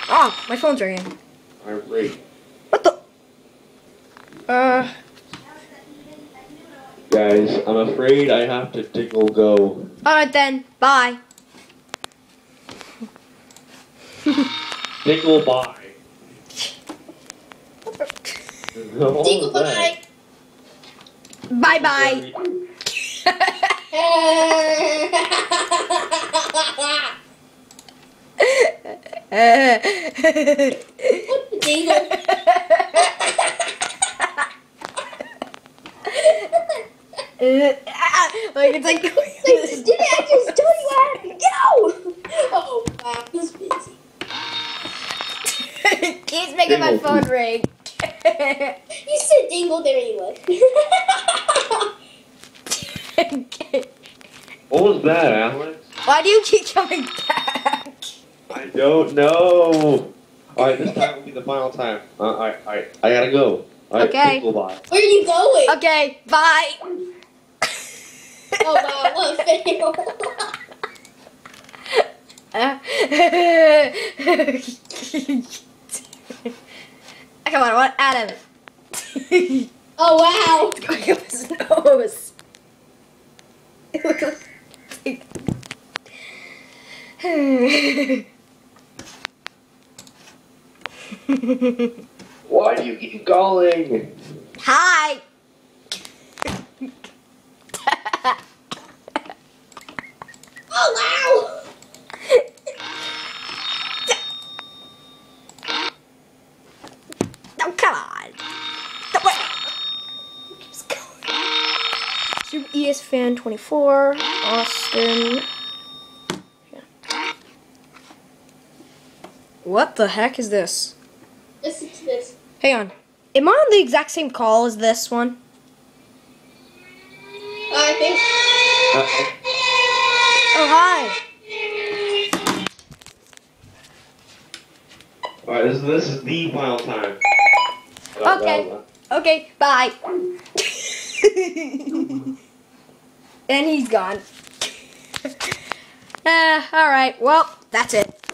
Oh, my phone's ringing. Alright. What the? Guys, I'm afraid I have to Dingle go. Alright then. Bye. Dingle bye. Dingle bye. Bye bye. Dingle. Like it's like Did I just tell you I have to go? Oh, wow, he's busy. keeps making my phone ring. You said Dingle, there you was. What was that, Alex? Why do you keep coming back? I don't know. Alright, this time will be the final time. I gotta go. Alright, Okay. Dingle bye. Where are you going? Okay, bye. Oh, wow, what a fail. Come on, what? Adam. Oh, wow. It's going up his nose. Why do you keep calling? Hi. Oh, wow. Oh, come on. Keeps going. Super EAS fan 24, Austin. Yeah. What the heck is this? Listen to this. Hang on. Am I on the exact same call as this one? I think. Oh, hi. Alright, this is the final time. Okay. Okay, bye. And he's gone. Alright, well, that's it.